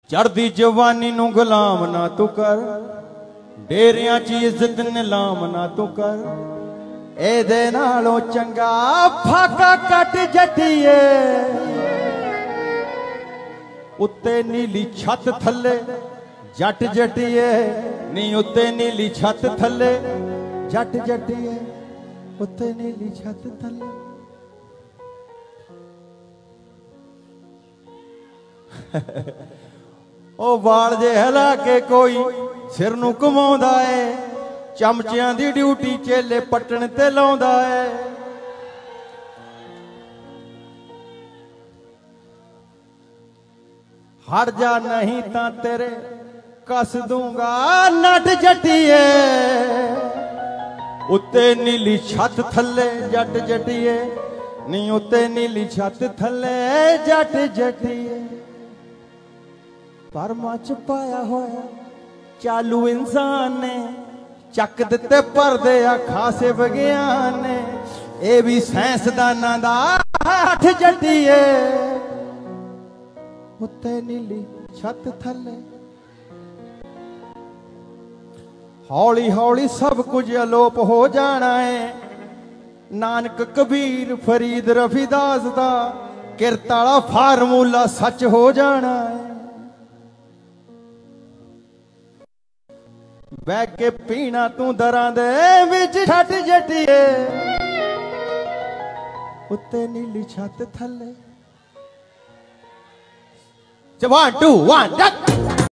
चढ़दी जवानी नू गुलाम ना तू कर, डेरियां च इज्जत नीलाम ना तू कर। एदे नालों चंगा फाका कट जट्टिए, उत्ते नीली छत थले जट जट्टिए, नी उत्ते नीली छत थले जट जट्टिए, उत्ते नीली छत थले। ओ वाल जे हिला के कोई सिर नू घुमाउंदा है, चमचियां दी ड्यूटी चेले पट्टण ते लाउंदा है। हट जा नहीं तां तेरे कस दूंगा नट जट्टिए, उत्ते नीली छत थले जट जट्टिए, नी उत्ते नीली छत थले जट जट्टिए। परमा च पाया होया चालू इंसान ने, चक दिते परदे आ खासे विज्ञान ने। ए भी साइंसदाना दा हठ जट्टिए, उत्ते नीली छत थले। हौली हौली सब कुछ अलोप हो जाना है, नानक कबीर फरीद रफीदास दा किरत वाला फार्मूला सच हो जाना है। बह के पीना तू दरां दे विच छट जट्टिए, उत्ते नीली छत थले। 1 2 1